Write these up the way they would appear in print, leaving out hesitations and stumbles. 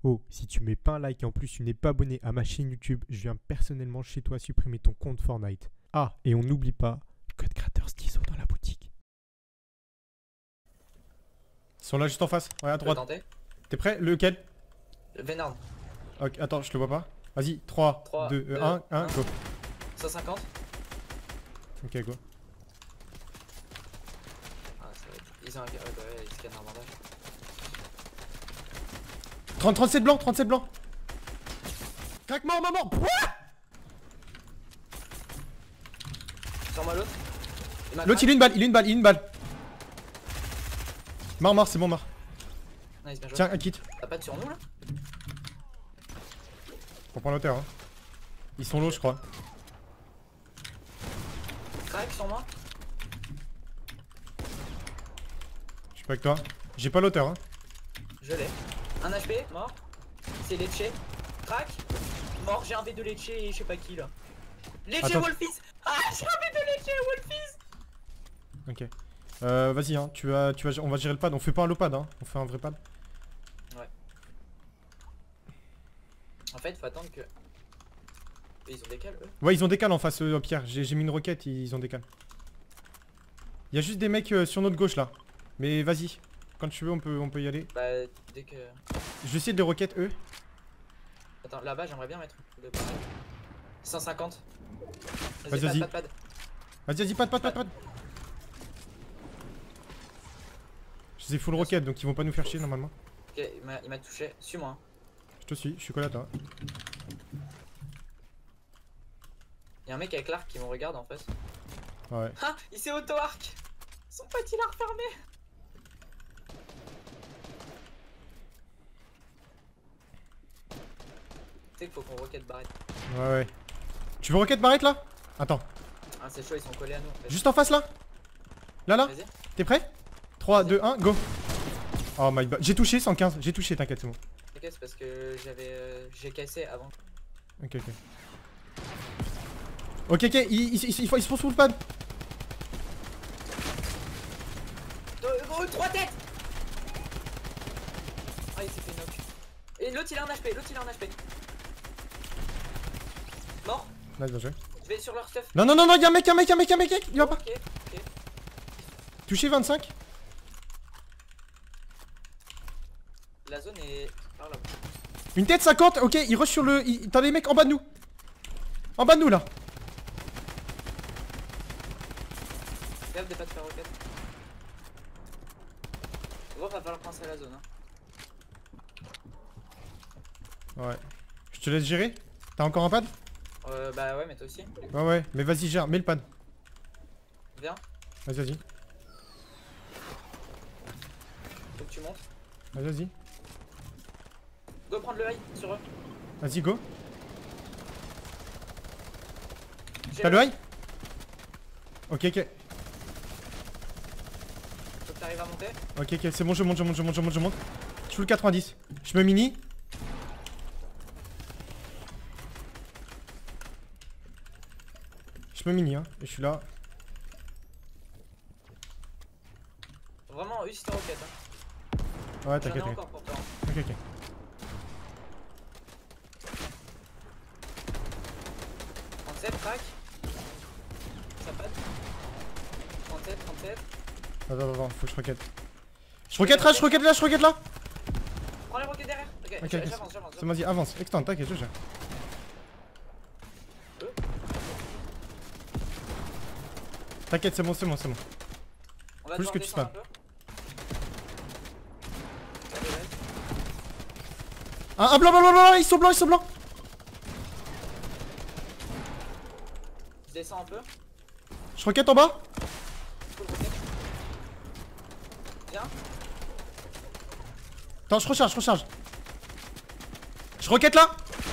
Oh, si tu mets pas un like et en plus tu n'es pas abonné à ma chaîne YouTube, je viens personnellement chez toi supprimer ton compte Fortnite. Ah, et on n'oublie pas, code créateur Stizo dans la boutique. Ils sont là juste en face, ouais à droite. Tenter. T'es prêt? Lequel? Vénard. Ok, attends, je le vois pas. Vas-y, 3, 2, 1, 1, go. 150. Ok, go. Ah, ça va être... Ils ont un... ouais, ils scannent un bandage. 37 blancs, 37 blancs. Crac mort, maman. Sur moi l'autre. L'autre il a une balle, il a une balle, il a une balle. Mort, c'est bon, mort. Nice, bien joué. Tiens, un kit. T'as pas de sur nous là? Faut prendre l'auteur, hein. Ils sont low, je crois. Crack sur moi. Je suis pas avec toi. J'ai pas l'auteur, hein. Je l'ai. Un HP, mort. C'est Lecce. Crack. Mort, j'ai un V de Lecce et je sais pas qui là. Lecce Attends. Wolfies. Ah, j'ai un V de Lecce Wolfies. Ok. Vas-y, hein. On va gérer le pad. On fait pas un low pad, hein. On fait un vrai pad. Ouais. En fait, faut attendre que... Ils ont des cales eux. Ouais, ils ont des cales en face, Pierre. J'ai mis une roquette, ils ont des cales. Il y a juste des mecs sur notre gauche là. Mais vas-y. Quand tu veux, on peut y aller. Bah, dès que... Je vais essayer de les roquettes, eux. Attends, là-bas, j'aimerais bien mettre... 150. Vas-y. Pad. Vas-y, pad. Je les ai full roquette, donc ils vont pas nous faire chier normalement. Ok, il m'a touché. Suis-moi. Hein. Je te suis collé à toi. Y'a un mec avec l'arc qui me regarde en face. Ouais. Ah, il s'est auto-arc. Son pote il a refermé. Tu sais qu'il faut qu'on roquette barrette. Ouais. Tu veux roquette barrette là? Attends. Ah, c'est chaud, ils sont collés à nous en fait. Juste en face là? Là. Vas-y. T'es prêt? 3, 2, 1, go. Oh my god. J'ai touché 115. J'ai touché, t'inquiète, c'est bon. Ok, c'est parce que j'ai cassé avant. Ok. Ok, ils se font sous le pad. Oh, 3 têtes. Ah, il s'est fait knock. Et l'autre il a un HP, Mort. Nice, bien joué. Je vais sur leur stuff. Non, y'a un mec, il va pas. Ok. Touché 25. La zone est par là. Une tête 50, ok, il rush sur le... T'as des mecs en bas de nous. En bas de nous là. Regarde des pas de faire roquette. Gros, va falloir penser à la zone. Hein. Ouais. Je te laisse gérer. T'as encore un pad? Bah ouais, mais toi aussi. Ouais, mais vas-y, gère, mets le pad. Viens, Vas-y. faut que tu montes. Vas-y. Go prendre le high sur eux. Vas-y, go. J'ai T'as le high? Ok. Faut que t'arrives à monter. Ok, c'est bon, je monte. Je suis le 90. Je me mini. Je me mini, hein. Et je suis là. Vraiment, use ta roquette. Hein. Ouais, J'en ai t'inquiète. encore pour toi. Ok. 37, crack. Ça patte. 37. Attends, faut que je roquette. Je roquette là. Prends les roquettes derrière. Ok, j'avance. C'est vas-y, avance. Extend, t'inquiète, je gère. T'inquiète, c'est bon. On va Faut juste devoir que tu descendre spams. un peu. Un blanc, ils sont blancs. Je descends un peu. Je roquette en bas. Full roquette. Viens. Attends, je recharge. Je roquette là.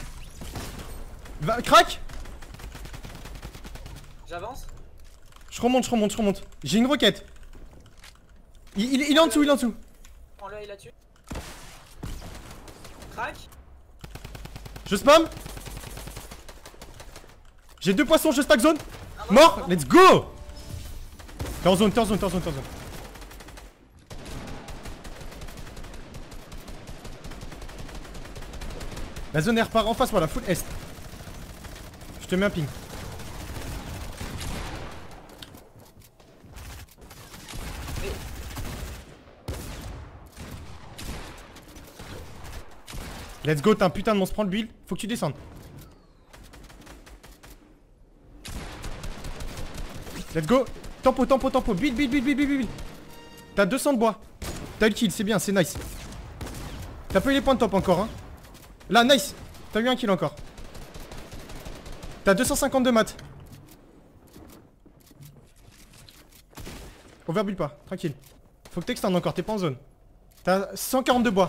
Crac. J'avance. Je remonte. J'ai une roquette. Il est en dessous. Prends le high là-dessus. Crack. Je spam. J'ai 2 poissons, je stack zone. Mort, let's go. T'es en zone. La zone elle repart en face, voilà, full est. Je te mets un ping. Let's go, t'as un putain de monstre, prends le build, faut que tu descendes. Let's go, tempo, build. T'as 200 de bois. T'as le kill, c'est bien, c'est nice. T'as pas eu les points de top encore, hein. Là, nice. T'as eu un kill encore. T'as 252 maths. Overbuild pas, tranquille. Faut que t'extendes encore, t'es pas en zone. T'as 142 bois.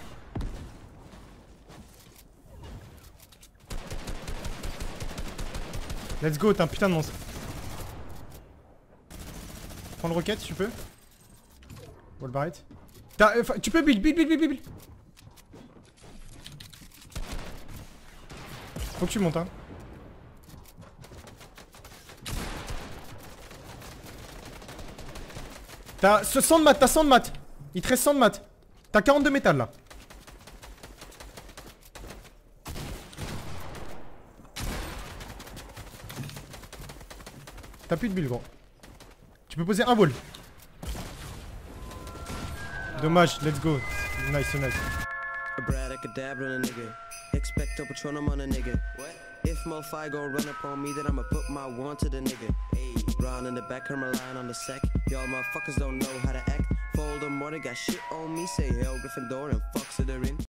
Let's go, t'es un putain de monstre. Prends le rocket si tu peux. Wall barrette. Tu peux build. Faut que tu montes, hein. T'as 100 de maths, Il te reste 100 de maths. T'as 42 métal là. T'as plus de build, gros. Tu peux poser un wall. Dommage, let's go. Nice. Expect a Patronum on a nigga. If Mo-Fi gon' run up on me, then I'ma put my one to the nigga. Round in the back, I'm relying on the sec. Y'all motherfuckers don't know how to act. Fold them more, they got shit on me. Say hell, Gryffindor and fucks it in.